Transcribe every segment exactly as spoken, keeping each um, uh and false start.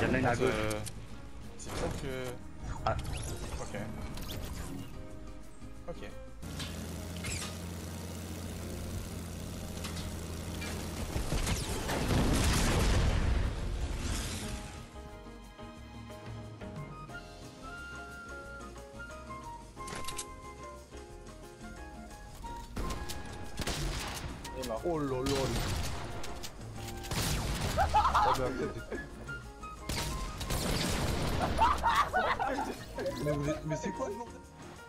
y en a une à gauche. Euh... C'est peut-être que... Ah. Ok. Ok. Oh là là. Mais, mais, mais c'est quoi le nom?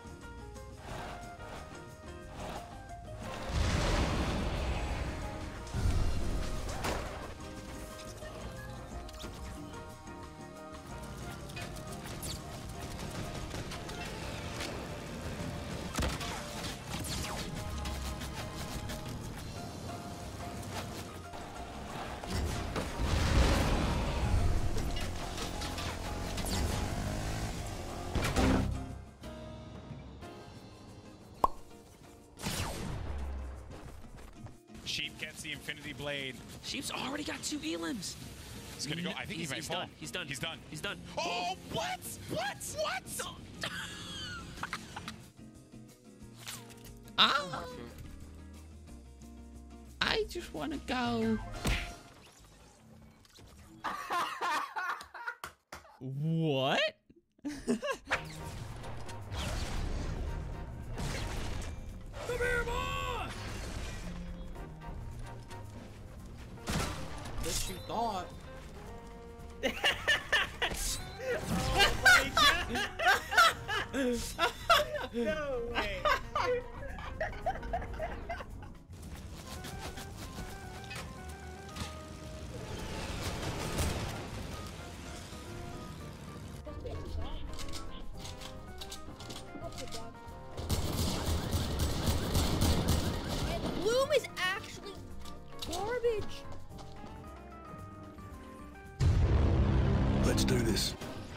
Sheep gets the Infinity Blade. Sheep's already got two elims. He's gonna go. I think he's, he might he's fall. done. He's done. He's done. He's done. Oh, what? What? What? Ah, I just want to go. What? Come here, boy! What you thought? No way. Bloom is actually garbage. Let's do this.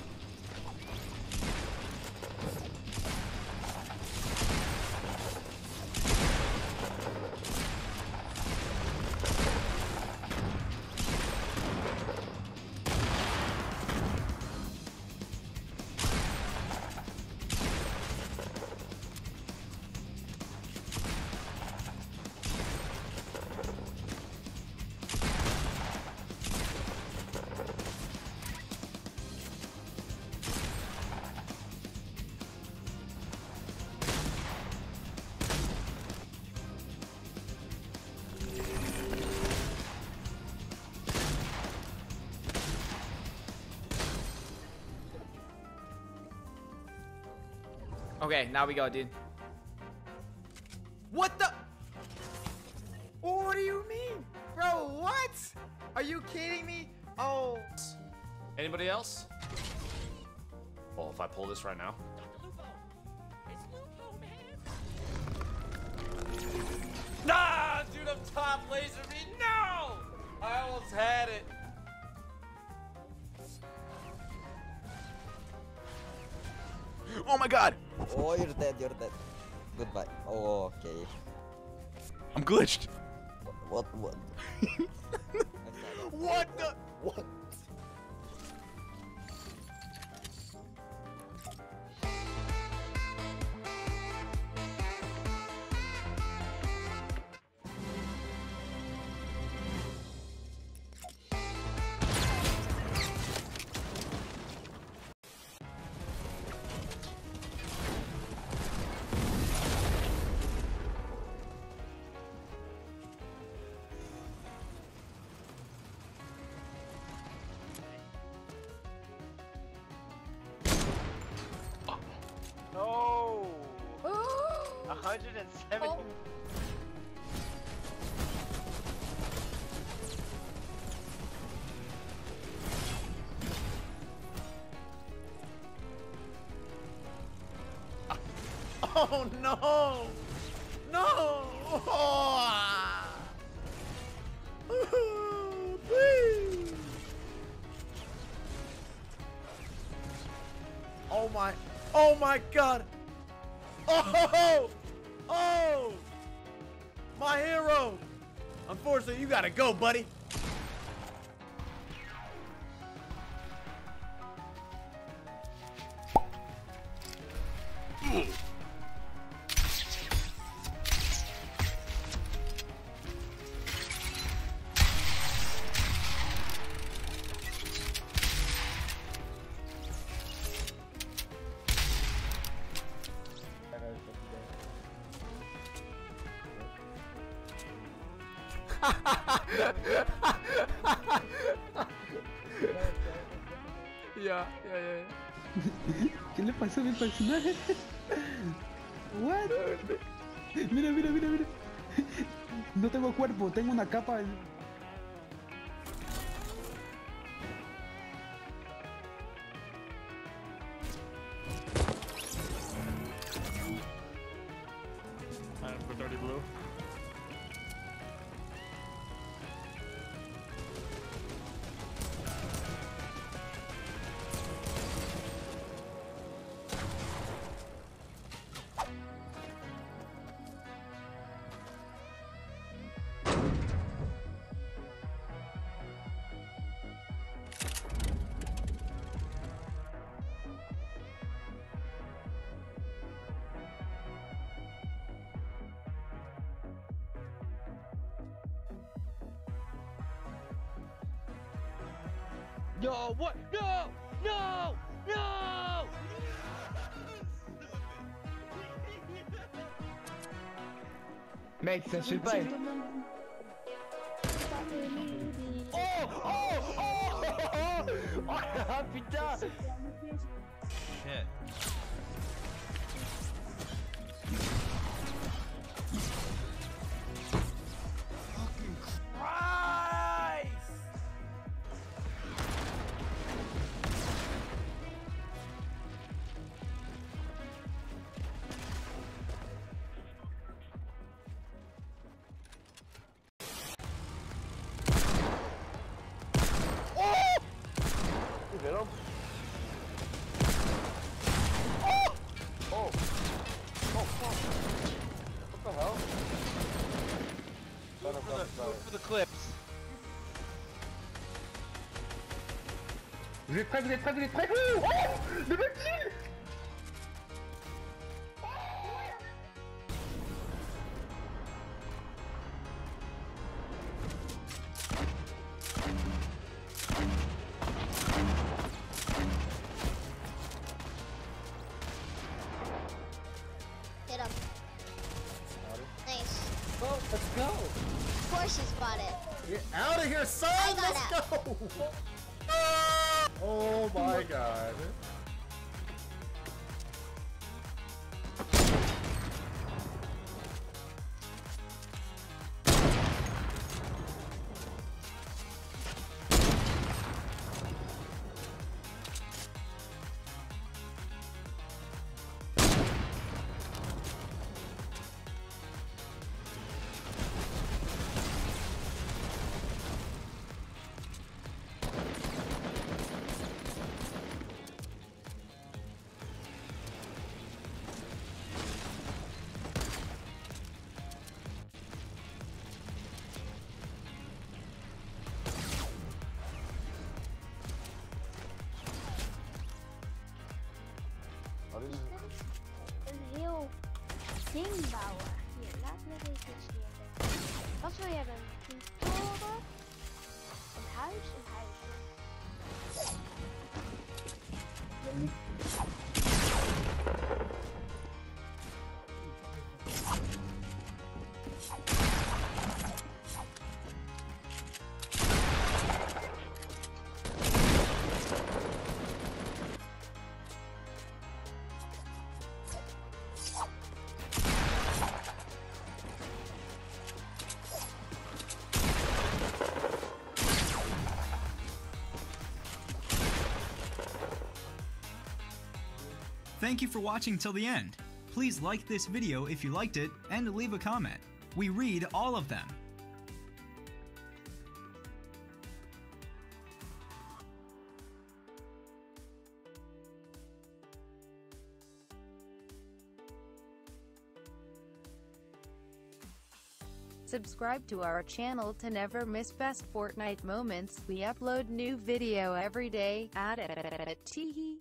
Okay, now we go, dude. What the? Oh, what do you mean? Bro, what? Are you kidding me? Oh. Anybody else? Well, if I pull this right now. Nah, dude, I'm top laser me. No! I almost had it. Oh my god! Oh, you're dead, you're dead. Goodbye. Oh, okay. I'm glitched. What? What? What the? What? No! one hundred seventy. Oh. Oh no! No! Oh, please! Oh my! Oh my God! Oh! Oh! My hero! Unfortunately, you gotta go, buddy. Ya, ya, ya, ya. ¿Qué le pasó a mi personaje? What? Mira, mira, mira, mira. No tengo cuerpo, tengo una capa. Yo, what? No! No! No! Mec, ça se fait pas. Oh! Oh! Oh! Oh! Ah putain! Shit. Venom? Oh! Oh! Oh fuck! What the hell? Go for the, go for the clips. Vous êtes prêts, vous êtes prêts, vous êtes prêts? Oh! Double kill! Hit him. Nice. Oh, let's go! Of course you spot it. Get out of here, son! I got Let's out. go! Oh my god. Een heel ding bouwen. Hier, laat me even iets neerleggen. Wat wil je hebben? Een toren? Een huis? Een huis. Thank you for watching till the end. Please like this video if you liked it and leave a comment. We read all of them. Subscribe to our channel to never miss best Fortnite moments. We upload new video every day. At it.